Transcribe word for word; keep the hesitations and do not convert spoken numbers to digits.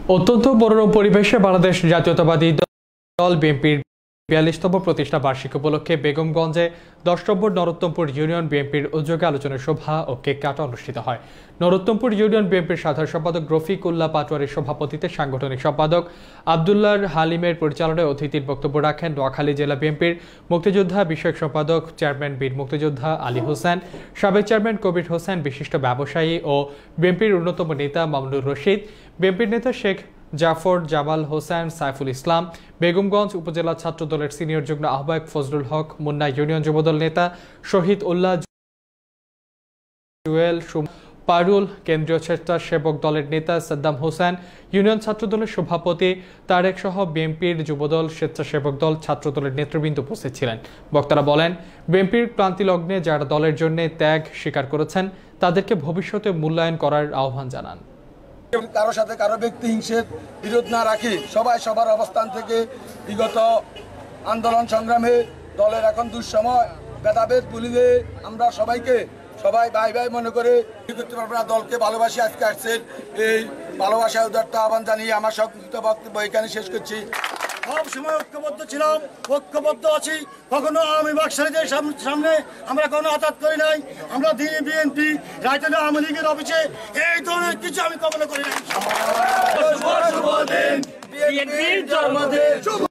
অত্যন্ত মনোরম পরিবেশে বাংলাদেশ জাতীয়তাবাদী দল বিএনপির বিয়াল্লিশতম প্রতিষ্ঠা বার্ষিকী উপলক্ষে বেগমগঞ্জে দশ নম্বর নরোত্তমপুর ইউনিয়ন বিএনপির উদ্যোগে আলোচনা সভা ও কেক কাটা অনুষ্ঠিত হয়। নরোত্তমপুর ইউনিয়ন বিএনপির সাধারণ সম্পাদক রফিক উল্লাহ পাটোয়ারির সভাপতিত্বে সাংগঠনিক সম্পাদক আব্দুল্লাহ হালিমের পরিচালনায় অতিথির বক্তব্য রাখেন নোয়াখালী জেলা বিএনপির মুক্তিযোদ্ধা বিষয়ক সম্পাদক চেয়ারম্যান বীর মুক্তিযোদ্ধা আলী হোসেন, সাবেক চেয়ারম্যান কবির হোসেন, বিশিষ্ট ব্যবসায়ী ও বিএনপির অন্যতম নেতা মামুনুর রশিদ, বিএনপির নেতা শেখ জাফর জামাল হোসেন, সাইফুল ইসলাম, বেগমগঞ্জ উপজেলা ছাত্র দলের সিনিয়র যুগ্ম আহ্বায়ক ফজলুল হক, মুন্না ইউনিয়ন যুবদল নেতা শহীদ উল্লাহ, জুয়েল পারুল, কেন্দ্রীয় স্বেচ্ছাসেবক দলের নেতা সাদ্দাম হোসেন, ইউনিয়ন ছাত্র দলের সভাপতি তারেক সহ বিএনপির যুবদল, স্বেচ্ছাসেবক দল, ছাত্র দলের নেতৃবৃন্দ উপস্থিত ছিলেন। বক্তারা বলেন, বিএনপির ক্রান্তি লগ্নে যারা দলের জন্য ত্যাগ স্বীকার করেছেন তাদেরকে ভবিষ্যতে মূল্যায়ন করার আহ্বান জানান। কারো সাথে কারো ব্যক্তি হিংসের বিরোধ না রাখি সবাই সবার অবস্থান থেকে বিগত আন্দোলন সংগ্রামে দলের এখন দুঃসময় ভেদাভেদ ভুলিয়ে আমরা সবাইকে সবাই ভাই ভাই মনে করে দলকে ভালোবাসি আজকে আসছেন। এই ভালোবাসা উদারতা আহ্বান জানিয়ে আমার সংক্ষিপ্ত বক্তব্য এখানে শেষ করছি। সব সময় ঐক্যবদ্ধ ছিলাম, ঐক্যবদ্ধ আছি, কখনো আওয়ামী বাকশালীদের সামনে আমরা কোনো আঘাত করি নাই। আমরা দিনে বিএনপি রাজধানী আওয়ামী লীগের অফিসে এই ধরনের কিছু আমি কখনো করি নাই।